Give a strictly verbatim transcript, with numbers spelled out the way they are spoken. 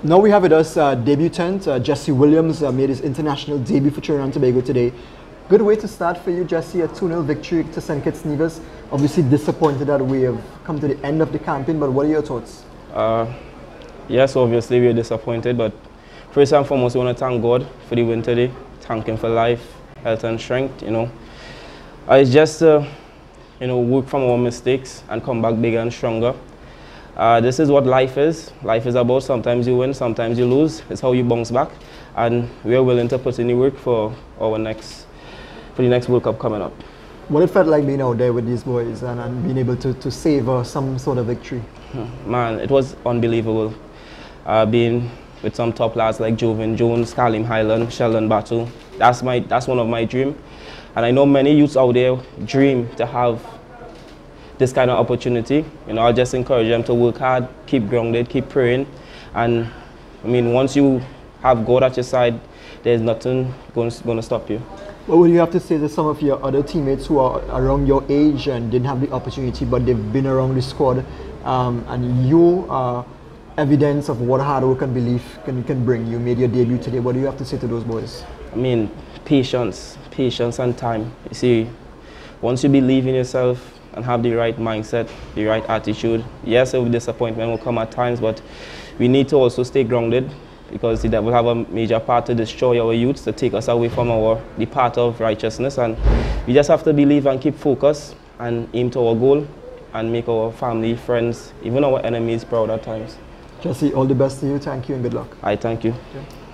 Now we have with us uh, debutant uh, Jesse Williams uh, made his international debut for Trinidad and Tobago today. Good way to start for you, Jesse, a two nil victory to Saint Kitts Nevis. Obviously disappointed that we have come to the end of the campaign, but what are your thoughts? Uh, yes, obviously we are disappointed, but first and foremost we want to thank God for the win today, thank Him for life, health and strength, you know. Uh, it's just, uh, you know, work from our mistakes and come back bigger and stronger. Uh, this is what life is. Life is about sometimes you win, sometimes you lose. It's how you bounce back, and we are willing to put in the work for our next, for the next World Cup coming up. What it felt like being out there with these boys and, and being able to, to savor some sort of victory? Man, it was unbelievable. Uh, being with some top lads like Joven Jones, Kalim Highland, Sheldon Batu. That's my, that's one of my dreams. And I know many youths out there dream to have this kind of opportunity. You know, I'll just encourage them to work hard, keep grounded, keep praying. And I mean, once you have God at your side, there's nothing going to, going to stop you. What would you have to say to some of your other teammates who are around your age and didn't have the opportunity, but they've been around the squad, um, and you are evidence of what hard work and belief can, can bring? You made your debut today. What do you have to say to those boys? I mean, patience, patience and time. You see, once you believe in yourself and have the right mindset, the right attitude, yes, a disappointment will come at times, but we need to also stay grounded, because the devil have a major part to destroy our youths, to take us away from our the path of righteousness, and we just have to believe and keep focused and aim to our goal and make our family, friends, even our enemies proud at times. Jesse, all the best to you. Thank you and good luck. I thank you. Okay.